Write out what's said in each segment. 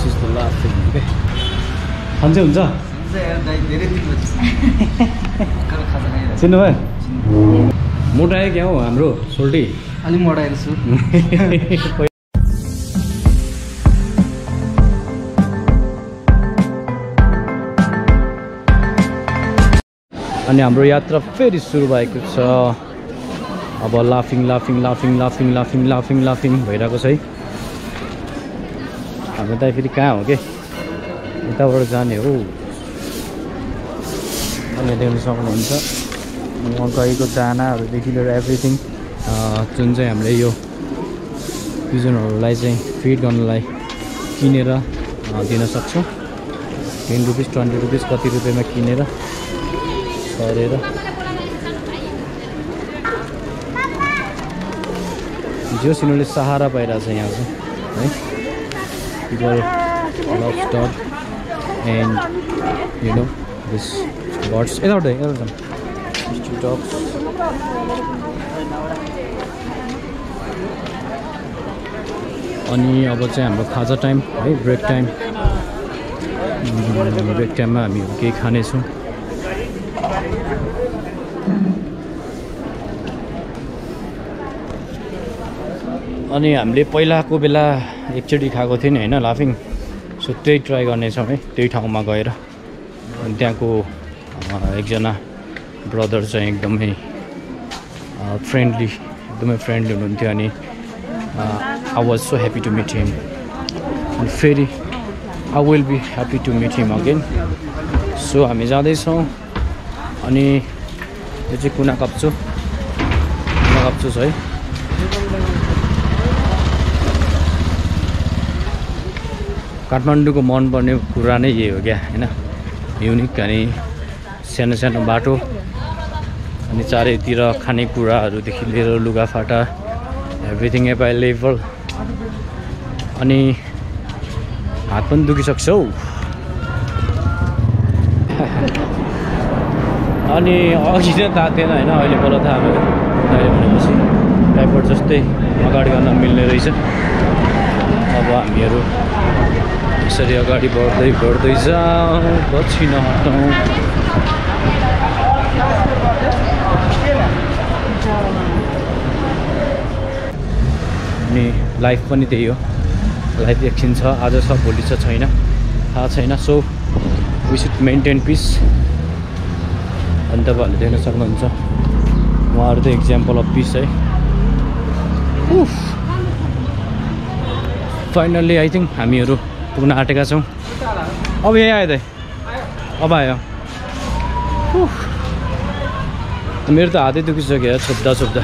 This is the last thing. Okay. Hanse huncha? चिन्नु भयो मोटायो क्या हो हाम्रो सोल्टी अलि मोटाएको छु अनि हाम्रो यात्रा फेरि सुरु भएको छ अब लाफिङ भइरहेको छ है हाम्रो त फेरि कहाँ हो के यताबाट जाने हो अनि देख्न सक्नुहुन्छ गएको दानाहरूदेखि लिएर एभ्रिथिङ जुन चाहिँ हामीले यो पिजनहरूलाई चाहिँ फिड गर्नलाई किनेर दिन सक्छौँ 10 रुपिस 20 रुपिस कति रुपियाँमा किनेर गरेर जो सिनोले सहारा पाइरहेछ यहाँ चाहिँ है people love dog and you know this birds यताबाट these two dogs अनि अब चाहिँ हाम्रो खाजा टाइम है ब्रेक टाइममा हामीहरू केही खानेछौँ अनि हामीले पहिलाको बेला एकचोटि खाएको थियौँ नि हैन लाफिङ सो त्यही ट्राई गर्नेछौँ है त्यही ठाउँमा गएर अनि त्यहाँको एकजना ब्रदर चाहिँ एकदमै फ्रेन्डली हुनुहुन्थ्यो अनि I was so happy to meet him अनि फेरि I will be happy to meet him again so हामी जाँदैछौँ अनि यो चाहिँ कुना कप्चो छ है काठमाडौँको मनपर्ने कुरा नै यही हो क्या हैन युनिक अनि सानो बाटो अनि चारैतिर खानेकुराहरूदेखि लिएर लुगाफाटा एभ्रिथिङ एभाइलेबल अनि हात पनि दुखिसक्छ हौ अनि अघि नै थाहा थिएन होइन अहिले बल्ल थाहा भयो अहिले भनेपछि टाइफोइड जस्तै अगाडि गर्न मिल्ने रहेछ अब हामीहरू यसरी अगाडि बढ्दै जाउँ पछि नहटौँ अनि लाइफ पनि त्यही हो लाइफ एकछिन छ आज छ भोलि छ छैन थाहा छैन so we should maintain peace अनि तपाईँहरूले देख्न सक्नुहुन्छ उहाँहरू त एक्जाम्पल अफ पिस है फाइनल्ली आई थिङ्क हामीहरू पुग्न आँटेका छौँ अब यही आयो त अब आयो मेरो त हातै दुखिसक्यो छोप्दा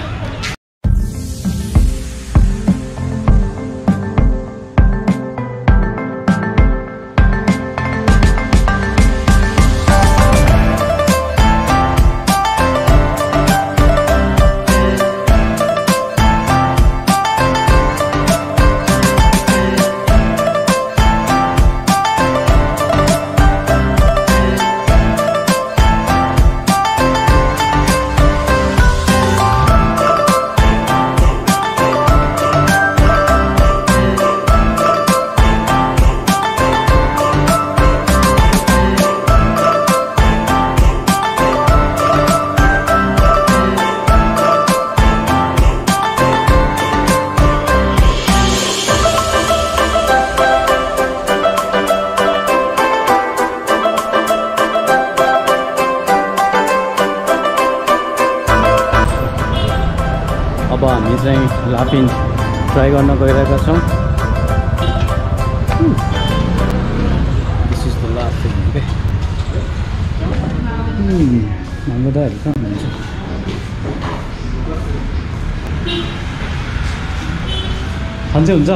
अब हामी चाहिँ लाफिङ ट्राई गर्न गइरहेका छौँ this is the last thing okay हाम्रो दाइहरू कहाँ हुनुहुन्छ खान्छे हुन्छ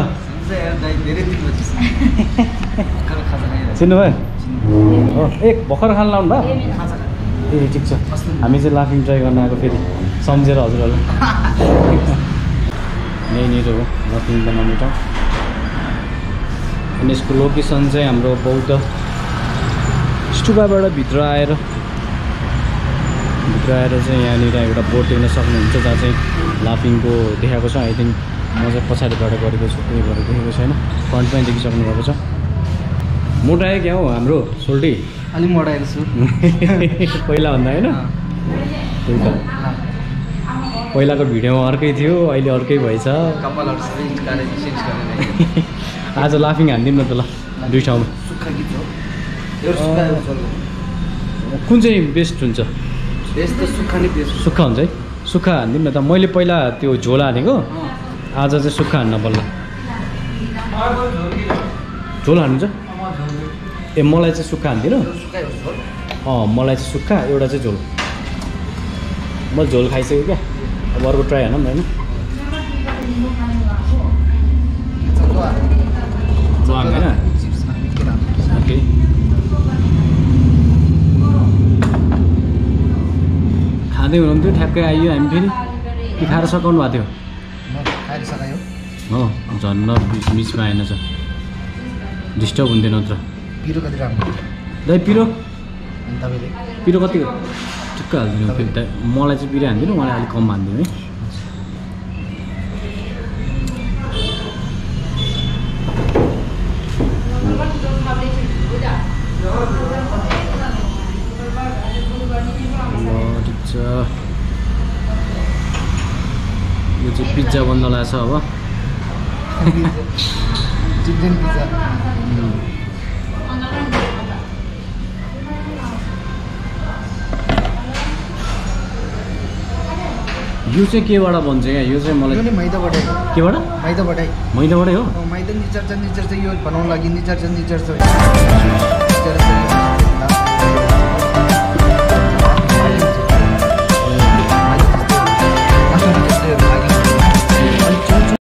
चिन्नु भयो एक भर्खर खान लाउनु भयो ए ठिक छ हामी चाहिँ लाफिङ ट्राई गर्न आएको फेरि सम्झेर हजुरहरूलाई यहीँनिर हो लाफिङ बनाउने ठाउँ अनि यसको लोकेसन चाहिँ हाम्रो बौद्ध स्टुपाबाट भित्र आएर चाहिँ यहाँनिर एउटा बोर्ड देख्न सक्नुहुन्छ जहाँ चाहिँ लाफिङको देखाएको छ आई थिङ्क म चाहिँ पछाडिबाट गरेको छु त्यही भएर देखेको छैन फ्रन्टमै देखिसक्नु भएको छ मोटायो क्या हो हाम्रो सोल्टी अलि मोटाएको छु पहिला भन्दा होइन त्यही त पहिलाको भिडियोमा अर्कै थियो अहिले अर्कै भएछ कपालहरु सबै निकालेर चेन्ज गरेर आज लाफिङ हान्दिउँ न त ल दुई ठाउँमा सुक्खा गीत हो यो सुक्खा कुन चाहिँ बेस्ट हुन्छ बेस्ट त सुक्खा नै बेस्ट सुक्खा हुन्छ है सुक्खा हान्दिउँ न त मैले पहिला त्यो झोल हानेको आज चाहिँ सुक्खा हान्न पर्ला झोल हाल्नुहुन्छ ए मलाई चाहिँ सुक्खा हान्दिनु मलाई चाहिँ सुक्खा एउटा चाहिँ झोल मैले झोल खाइसकेँ क्या अब अर्को ट्राई हानौँ न होइन होइन ओके खाँदै हुनुहुन्थ्यो ठ्याक्कै आइयो हामी फेरि कि खाएर सकाउनु भएको थियो हो झन्न बिचमा आएन छ डिस्टर्ब हुन्थ्यो नत्र पिरो कति राम्रो दाइ पिरो तपाईँले पिरो कति ठिक्क हालिदिनु फेरि दाइ मलाई चाहिँ पिरो हान्दिनु मलाई अलिक कम हान्दिनु है ठिक छ यो चाहिँ पिज्जा बन्द लाग्छ अब चिकन पिज्जा यो चाहिँ केबाट बन्छ क्या यो चाहिँ मलाई मैदाबाटै केबाट मैदाबाटै मैदाबाटै हो मैदा निचर्छ यो बनाउनु लागि निचर्छ